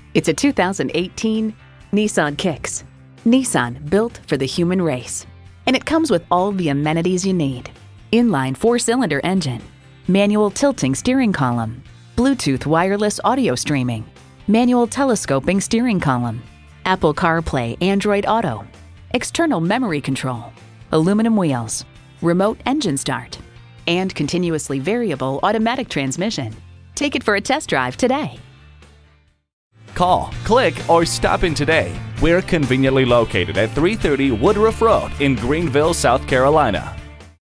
It's a 2018 Nissan Kicks. Nissan, built for the human race. And it comes with all the amenities you need. Inline 4-cylinder engine, manual tilting steering column, Bluetooth wireless audio streaming, manual telescoping steering column, Apple CarPlay Android Auto, external memory control, aluminum wheels, remote engine start, and continuously variable automatic transmission. Take it for a test drive today. Call, click, or stop in today. We're conveniently located at 330 Woodruff Road in Greenville, South Carolina.